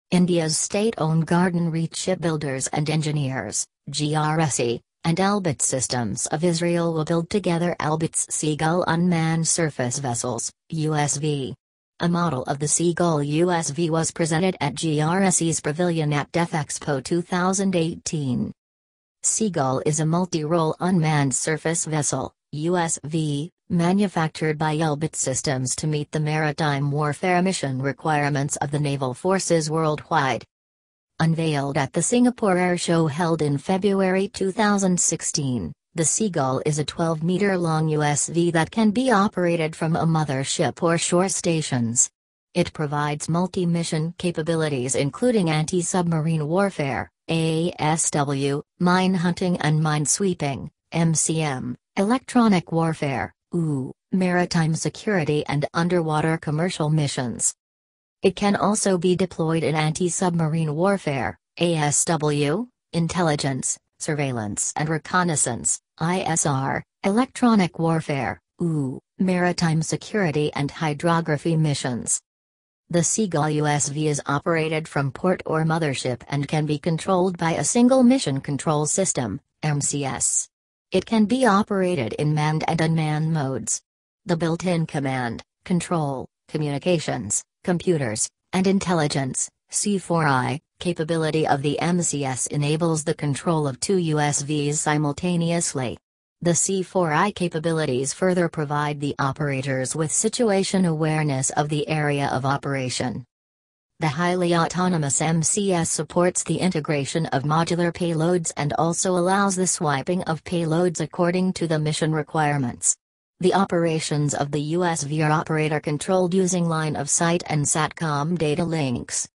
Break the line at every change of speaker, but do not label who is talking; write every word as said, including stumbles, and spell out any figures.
India's state-owned Garden Reach Shipbuilders and Engineers, G R S E, and Elbit Systems of Israel will build together Elbit's Seagull Unmanned Surface Vessels, U S V. A model of the Seagull U S V was presented at G R S E's pavilion at DefExpo two thousand eighteen. Seagull is a multi-role unmanned surface vessel, U S V, manufactured by Elbit Systems to meet the maritime warfare mission requirements of the naval forces worldwide. Unveiled at the Singapore Airshow held in February two thousand sixteen, the Seagull is a twelve-meter-long U S V that can be operated from a mothership or shore stations. It provides multi-mission capabilities including anti-submarine warfare, A S W, mine hunting and mine sweeping, M C M, electronic warfare, U, maritime security and underwater commercial missions. It can also be deployed in anti-submarine warfare, A S W, intelligence, surveillance and reconnaissance, I S R, electronic warfare, U, maritime security and hydrography missions. The Seagull U S V is operated from port or mothership and can be controlled by a single mission control system, M C S. It can be operated in manned and unmanned modes. The built-in command, control, communications, computers, and intelligence C four I capability of the M C S enables the control of two U S Vs simultaneously. The C four I capabilities further provide the operators with situation awareness of the area of operation. The highly autonomous M C S supports the integration of modular payloads and also allows the swiping of payloads according to the mission requirements. The operations of the U S V are operator-controlled using line-of-sight and SATCOM data links.